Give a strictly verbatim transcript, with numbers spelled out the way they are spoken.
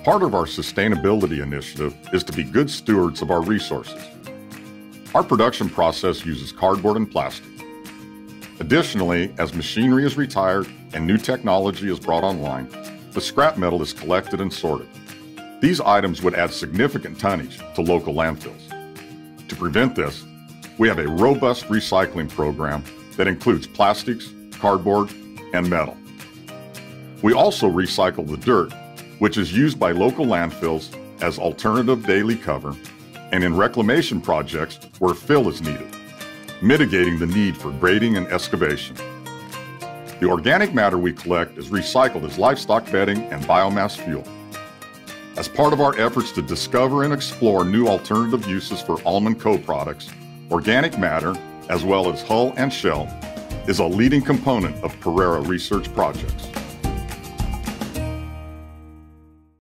Part of our sustainability initiative is to be good stewards of our resources. Our production process uses cardboard and plastic. Additionally, as machinery is retired and new technology is brought online, the scrap metal is collected and sorted. These items would add significant tonnage to local landfills. To prevent this, we have a robust recycling program that includes plastics, cardboard, and metal. We also recycle the dirt, which is used by local landfills as alternative daily cover and in reclamation projects where fill is needed, mitigating the need for grading and excavation. The organic matter we collect is recycled as livestock bedding and biomass fuel. As part of our efforts to discover and explore new alternative uses for almond co-products, organic matter, as well as hull and shell, is a leading component of Parreira research projects.